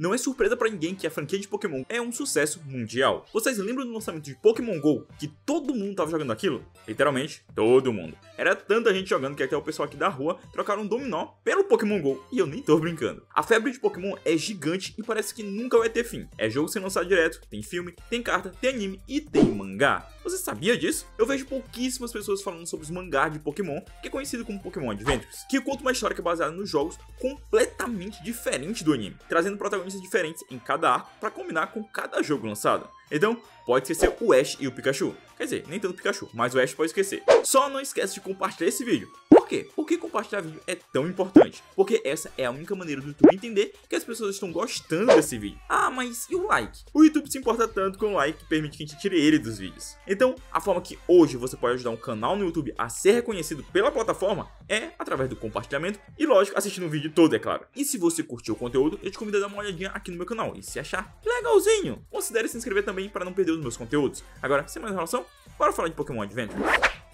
Não é surpresa pra ninguém que a franquia de Pokémon é um sucesso mundial. Vocês lembram do lançamento de Pokémon GO, que todo mundo tava jogando aquilo? Literalmente, todo mundo. Era tanta gente jogando que até o pessoal aqui da rua trocaram um dominó pelo Pokémon GO, e eu nem tô brincando. A febre de Pokémon é gigante e parece que nunca vai ter fim. É jogo sendo lançado direto, tem filme, tem carta, tem anime e tem mangá. Você sabia disso? Eu vejo pouquíssimas pessoas falando sobre os mangás de Pokémon, que é conhecido como Pokémon Adventures, que conta uma história que é baseada nos jogos completamente diferente do anime, trazendo protagonistas diferentes em cada arco para combinar com cada jogo lançado. Então, pode esquecer o Ash e o Pikachu. Quer dizer, nem tanto o Pikachu, mas o Ash pode esquecer. Só não esquece de compartilhar esse vídeo. Por quê? Por que compartilhar vídeo é tão importante? Porque essa é a única maneira do YouTube entender que as pessoas estão gostando desse vídeo. Ah, mas e o like? O YouTube se importa tanto com o like que permite que a gente tire ele dos vídeos. Então, a forma que hoje você pode ajudar um canal no YouTube a ser reconhecido pela plataforma é através do compartilhamento e, lógico, assistindo o vídeo todo, é claro. E se você curtiu o conteúdo, eu te convido a dar uma olhadinha aqui no meu canal. E se achar legalzinho, considere se inscrever também para não perder os meus conteúdos. Agora, sem mais enrolação, bora falar de Pokémon Adventures.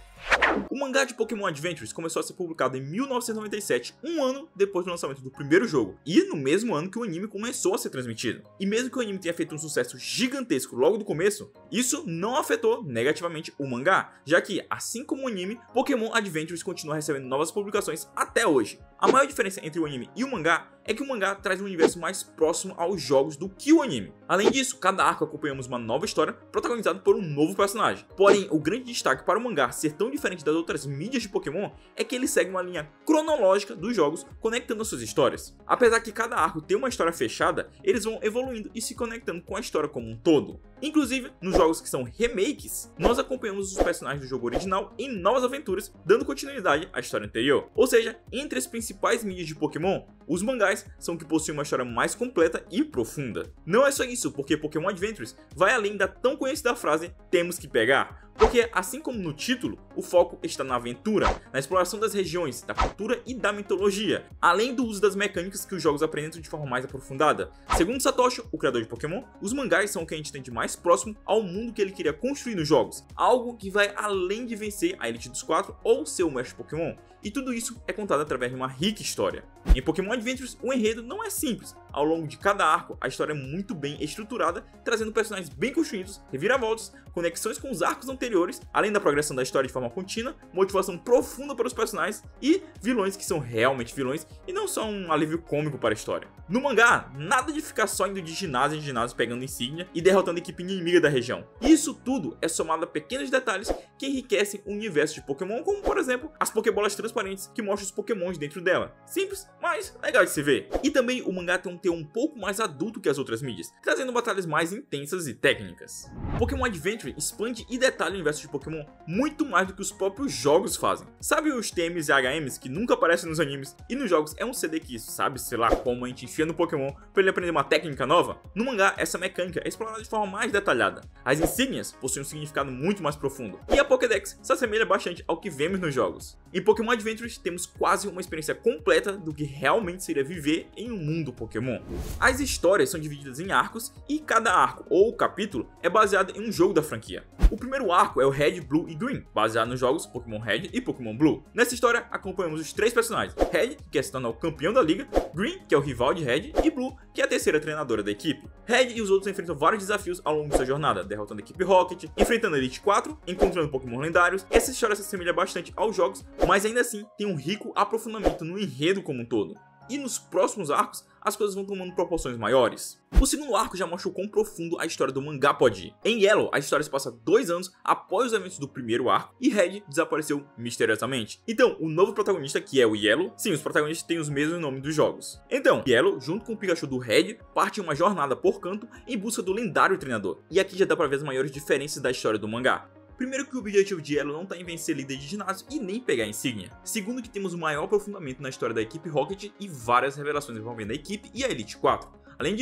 O mangá de Pokémon Adventures começou a ser publicado em 1997, um ano depois do lançamento do primeiro jogo, e no mesmo ano que o anime começou a ser transmitido. E mesmo que o anime tenha feito um sucesso gigantesco logo do começo, isso não afetou negativamente o mangá, já que, assim como o anime, Pokémon Adventures continua recebendo novas publicações até hoje. A maior diferença entre o anime e o mangá é que o mangá traz um universo mais próximo aos jogos do que o anime. Além disso, cada arco acompanhamos uma nova história protagonizada por um novo personagem. Porém, o grande destaque para o mangá ser tão diferente das outras mídias de Pokémon é que ele segue uma linha cronológica dos jogos, conectando as suas histórias. Apesar que cada arco tem uma história fechada, eles vão evoluindo e se conectando com a história como um todo. Inclusive, nos jogos que são remakes, nós acompanhamos os personagens do jogo original em novas aventuras, dando continuidade à história anterior. Ou seja, entre as principais mídias de Pokémon, os mangás são que possuem uma história mais completa e profunda. Não é só isso, porque Pokémon Adventures vai além da tão conhecida frase "temos que pegar", porque assim como no título, o foco está na aventura, na exploração das regiões, da cultura e da mitologia, além do uso das mecânicas que os jogos apresentam de forma mais aprofundada. Segundo Satoshi, o criador de Pokémon, os mangás são o que a gente tem de mais próximo ao mundo que ele queria construir nos jogos, algo que vai além de vencer a Elite dos 4 ou ser o mestre Pokémon. E tudo isso é contado através de uma rica história. Em Pokémon Adventures, o enredo não é simples. Ao longo de cada arco, a história é muito bem estruturada, trazendo personagens bem construídos, reviravoltas, conexões com os arcos anteriores, além da progressão da história de forma contínua, motivação profunda para os personagens e vilões que são realmente vilões e não só um alívio cômico para a história. No mangá, nada de ficar só indo de ginásio em ginásio pegando insígnia e derrotando a equipe inimiga da região. Isso tudo é somado a pequenos detalhes que enriquecem o universo de Pokémon, como por exemplo, as Pokébolas transparentes que mostram os Pokémons dentro dela. Simples, mas legal de se ver. E também o mangá tem um teor um pouco mais adulto que as outras mídias, trazendo batalhas mais intensas e técnicas. Pokémon Adventure expande e detalha o universo de Pokémon muito mais do que os próprios jogos fazem. Sabe os TMs e HMs que nunca aparecem nos animes e nos jogos é um CD que sabe, sei lá, como a gente enfia no Pokémon para ele aprender uma técnica nova? No mangá, essa mecânica é explorada de forma mais detalhada. As insígnias possuem um significado muito mais profundo, e a Pokédex se assemelha bastante ao que vemos nos jogos. Em Pokémon Adventures temos quase uma experiência completa do que realmente seria viver em um mundo Pokémon. As histórias são divididas em arcos e cada arco ou capítulo é baseado em um jogo da franquia. O primeiro arco é o Red, Blue e Green, baseado nos jogos Pokémon Red e Pokémon Blue. Nessa história acompanhamos os três personagens: Red, que quer se tornar o campeão da liga, Green, que é o rival de Red, e Blue, que é a terceira treinadora da equipe. Red e os outros enfrentam vários desafios ao longo de sua jornada, derrotando a equipe Rocket, enfrentando a Elite 4, encontrando Pokémon lendários. Essa história se assemelha bastante aos jogos, mas ainda assim tem um rico aprofundamento no enredo como um todo. E nos próximos arcos, as coisas vão tomando proporções maiores. O segundo arco já mostra o quão profundo a história do mangá pode ir. Em Yellow, a história se passa 2 anos após os eventos do primeiro arco e Red desapareceu misteriosamente. Então, o novo protagonista, que é o Yellow, sim, os protagonistas têm os mesmos nomes dos jogos. Então, Yellow, junto com o Pikachu do Red, parte em uma jornada por canto em busca do lendário treinador. E aqui já dá pra ver as maiores diferenças da história do mangá. Primeiro, que o objetivo de Yellow não está em vencer líder de ginásio e nem pegar a insígnia. Segundo, que temos o maior aprofundamento na história da equipe Rocket e várias revelações envolvendo a equipe e a Elite 4. Além disso,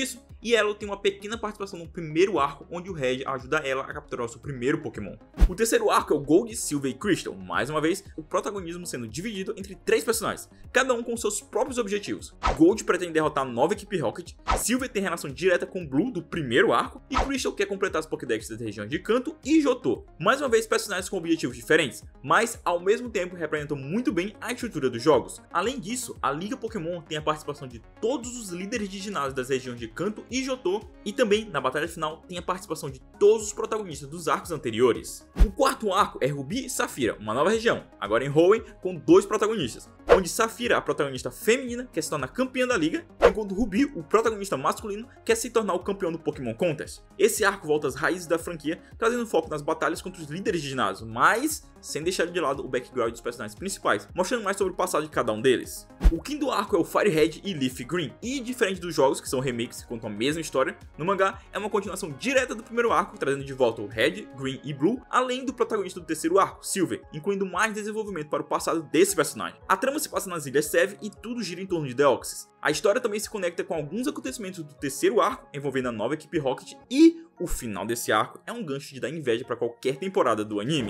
e ela tem uma pequena participação no primeiro arco, onde o Red ajuda ela a capturar o seu primeiro Pokémon. O terceiro arco é o Gold, Silver e Crystal, mais uma vez, o protagonismo sendo dividido entre 3 personagens, cada um com seus próprios objetivos. Gold pretende derrotar a nova equipe Rocket, Silver tem relação direta com Blue do primeiro arco, e Crystal quer completar as Pokédex das regiões de Kanto e Johto. Mais uma vez, personagens com objetivos diferentes, mas ao mesmo tempo representam muito bem a estrutura dos jogos. Além disso, a Liga Pokémon tem a participação de todos os líderes de ginásio das regiões de Kanto e Johto, e também, na batalha final, tem a participação de todos os protagonistas dos arcos anteriores. O quarto arco é Ruby e Safira, uma nova região, agora em Hoenn, com 2 protagonistas, onde Safira, a protagonista feminina, quer se tornar campeã da liga, enquanto Ruby, o protagonista masculino, quer se tornar o campeão do Pokémon Contest. Esse arco volta às raízes da franquia, trazendo foco nas batalhas contra os líderes de ginásio, mas sem deixar de lado o background dos personagens principais, mostrando mais sobre o passado de cada um deles. O quinto arco é o Fire Red e Leaf Green, e diferente dos jogos, que são remakes que contam a mesma história, no mangá é uma continuação direta do primeiro arco, trazendo de volta o Red, Green e Blue, além do protagonista do terceiro arco, Silver, incluindo mais desenvolvimento para o passado desse personagem. A trama se passa nas ilhas Sev e tudo gira em torno de Deoxys. A história também se conecta com alguns acontecimentos do terceiro arco, envolvendo a nova equipe Rocket, e o final desse arco é um gancho de dar inveja para qualquer temporada do anime.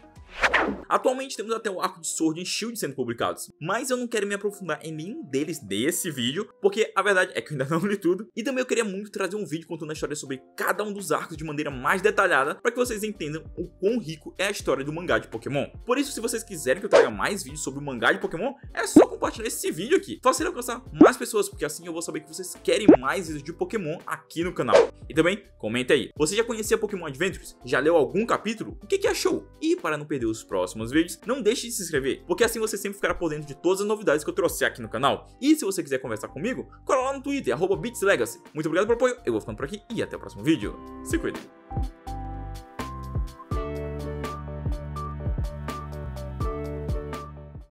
Atualmente temos até o arco de Sword and Shield sendo publicados, mas eu não quero me aprofundar em nenhum deles nesse vídeo, porque a verdade é que eu ainda não li tudo, e também eu queria muito trazer um vídeo contando a história sobre cada um dos arcos de maneira mais detalhada, para que vocês entendam o quão rico é a história do mangá de Pokémon. Por isso, se vocês quiserem que eu traga mais vídeos sobre o mangá de Pokémon, é só compartilhar esse vídeo aqui. Faça ele alcançar mais pessoas, porque assim eu vou saber que vocês querem mais vídeos de Pokémon aqui no canal. E também, comenta aí, você já conhecia Pokémon Adventures? Já leu algum capítulo? O que achou? E para não perder os próximos vídeos, não deixe de se inscrever, porque assim você sempre ficará por dentro de todas as novidades que eu trouxer aqui no canal. E se você quiser conversar comigo, cola lá no Twitter, @BitsLegacy. Muito obrigado pelo apoio, eu vou ficando por aqui e até o próximo vídeo. Se cuida!